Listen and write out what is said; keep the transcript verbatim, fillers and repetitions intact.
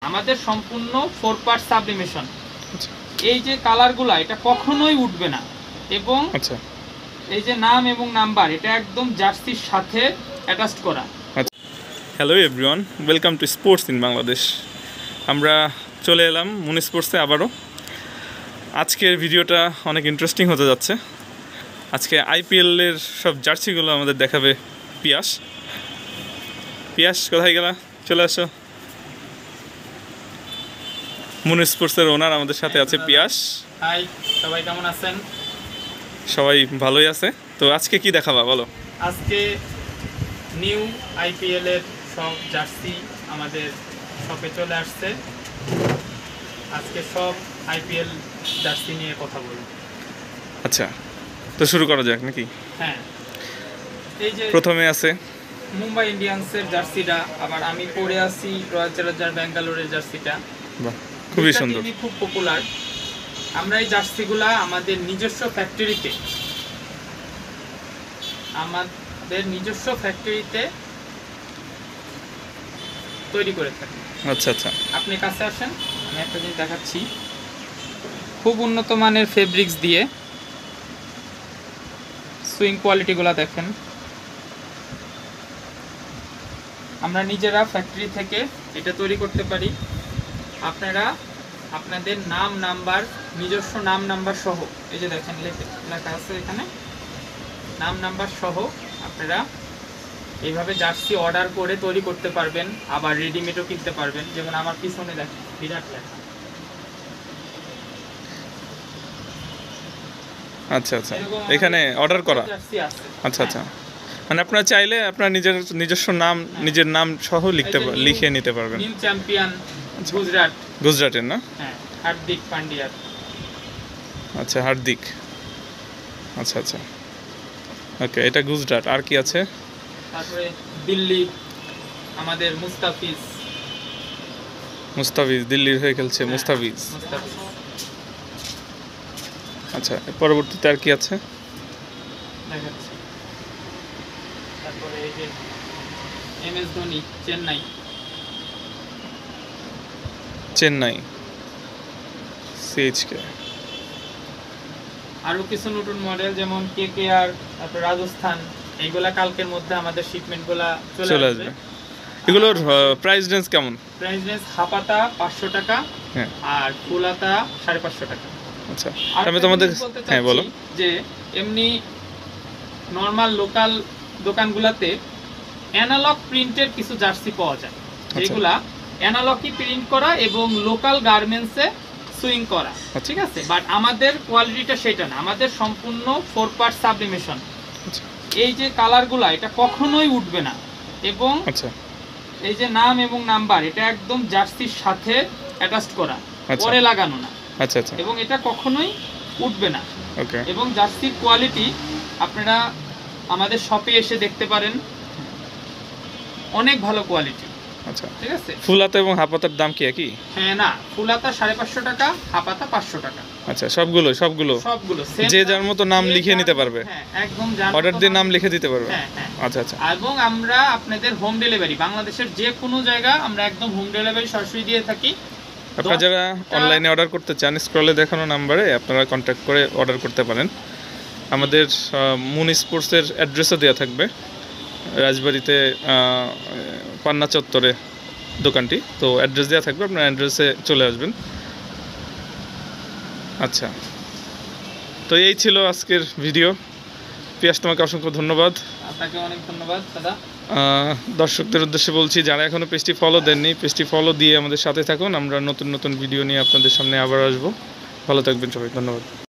আমাদের সম্পূর্ণ four part sublimation. এই যে কালারগুলো এটা কখনোই উঠবে না, এবং আচ্ছা এই যে নাম এবং নাম্বার এটা একদম জার্সির সাথে অ্যাটাচ করা। Hello everyone, welcome to sports in Bangladesh. আমরা চলে এলাম মুন স্পোর্টসে আবারও। আজকের ভিডিওটা অনেক ইন্টারেস্টিং হতে যাচ্ছে। আজকে আইপিএলের সব জার্সিগুলো আমাদের দেখাবে পিয়াস। পিয়াস কোথায় গেলা? চলে আসো। মুন স্পোর্টসের ওনার আমাদের সাথে আছে পিয়াস। হাই, সবাই কেমন আছেন? সবাই ভালোই আছে। তো আজকে কি দেখাবা বলো? আজকে নিউ আইপিএল এর সব জার্সি আমাদের শপে চলে আসছে। আজকে সব আইপিএল জার্সি নিয়ে কথা বলবো। আচ্ছা, তো শুরু করা যাক নাকি? হ্যাঁ, এই যে প্রথমে আছে মুম্বাই ইন্ডিয়ান্সের জার্সিটা, আবার আমি পরে আছি রয়্যাল চ্যালেঞ্জার্স ব্যাঙ্গালোরের জার্সিটা। বাহ, খুবই সুন্দর, খুব পপুলার। আমরা এই জার্সিগুলা আমাদের নিজস্ব ফ্যাক্টরিতে আমাদের নিজস্ব ফ্যাক্টরিতে তৈরি করে থাকি। আচ্ছা আচ্ছা, আপনি কাছে আসেন, আমি একটা জিনিস দেখাচ্ছি। খুব উন্নত মানের ফেব্রিক্স দিয়ে সুইং কোয়ালিটিগুলো দেখেন। আমরা নিজেরা ফ্যাক্টরি থেকে এটা তৈরি করতে পারি। আপনারা আপনাদের নাম নাম্বার, নিজস্ব নাম নাম্বার সহ, এই যে দেখেন লেখা আছে এখানে, নাম নাম্বার সহ আপনারা এইভাবে জার্সি অর্ডার করে তৈরি করতে পারবেন। আবার রেডিমেডও কিনতে পারবেন। যেমন আমার পিছনে দেখেন বিরাট লেখা। আচ্ছা আচ্ছা, এখানে অর্ডার করা। আচ্ছা আচ্ছা, মানে আপনারা চাইলে আপনার নিজের নিজস্ব নাম, নিজের নাম সহ লিখতে লিখে নিতে পারবেন। নিউ চ্যাম্পিয়ন গুজরাট, গুজরাটের না? হ্যাঁ, হার্দিক পান্ডিয়ার। আচ্ছা, হার্দিক। আচ্ছা আচ্ছা, ওকে, এটা গুজরাট। আর কি আছে? তারপরে দিল্লি আমাদের মুস্তাফিজ। মুস্তাফিজ দিল্লির হয়ে খেলছে। মুস্তাফিজ, মুস্তাফিজ। আচ্ছা, পরবর্তীতে আর কি আছে দেখাচ্ছি। তারপরে এই যে M S Dhoni, Chennai. Chennai CHK. আরো কিছু নতুন মডেল যেমন কে কে আর, তারপর রাজস্থান, এইগুলা কালকের মধ্যে আমাদের শিপমেন্টগুলা চলে আসবে। এগুলোর প্রাইস রেঞ্জ কেমন? প্রাইস রেঞ্জ হাফাতা পাঁচশো টাকা, হ্যাঁ, আর ফুলাতা সাড়ে পাঁচশো টাকা। আচ্ছা, আমি তোমাদের হ্যাঁ বলো। যে এমনি নর্মাল লোকাল দোকানগুলোতে অ্যানালগ প্রিন্টের কিছু জার্সি পাওয়া যায়, যেগুলা অ্যানালগই প্রিন্ট করা এবং লোকাল গার্মেন্টসে সুইং করা, ঠিক আছে। বাট আমাদের কোয়ালিটিটা সেটা না, আমাদের সম্পূর্ণ ফোর পার্ট সাবলিমেশন। এই যে কালারগুলা এটা কখনোই উঠবে না, এবং এই যে নাম এবং নাম্বার এটা একদম জার্সির সাথে অ্যাটাচ করা, পরে লাগানো না। আচ্ছা আচ্ছা, এবং এটা কখনোই উঠবে না। ওকে, এবং জার্সির কোয়ালিটি আপনারা আমাদের শপে এসে দেখতে পারেন, অনেক ভালো কোয়ালিটি। আচ্ছা, ঠিক আছে। ফুলাতা এবং হাফাতার দাম কি একই? হ্যাঁ, না, ফুলাতা সাড়ে পাঁচশো টাকা, হাফাতা পাঁচশো টাকা। আচ্ছা, সবগুলো সবগুলো সবগুলো যে যার মতো নাম লিখে নিতে পারবে। হ্যাঁ, একদম অর্ডার দিয়ে নাম লিখে দিতে পারবে। হ্যাঁ হ্যাঁ, আচ্ছা আচ্ছা। এবং আমরা আপনাদের হোম ডেলিভারি বাংলাদেশের যে কোনো জায়গা আমরা একদম হোম ডেলিভারি সরাসরি দিয়ে থাকি। আপনারা যারা অনলাইনে অর্ডার করতে চান, স্ক্রলে দেখানো নাম্বারে আপনারা কন্ট্যাক্ট করে অর্ডার করতে পারেন। আমাদের মুন স্পোর্টসের অ্যাড্রেসও দেওয়া থাকবে, রাজবাড়িতে পান্না চত্বরে দোকানটি। তো অ্যাড্রেস দেওয়া থাকবে, আপনার অ্যাড্রেসে চলে আসবেন। আচ্ছা, তো এই ছিল আজকের ভিডিও। পিয়াস, তোমাকে অসংখ্য ধন্যবাদ। আপনাকে অনেক ধন্যবাদ দাদা। দর্শকদের উদ্দেশ্যে বলছি, যারা এখনও পেজটি ফলো দেননি, পেজটি ফলো দিয়ে আমাদের সাথে থাকুন। আমরা নতুন নতুন ভিডিও নিয়ে আপনাদের সামনে আবার আসবো। ভালো থাকবেন সবাই, ধন্যবাদ।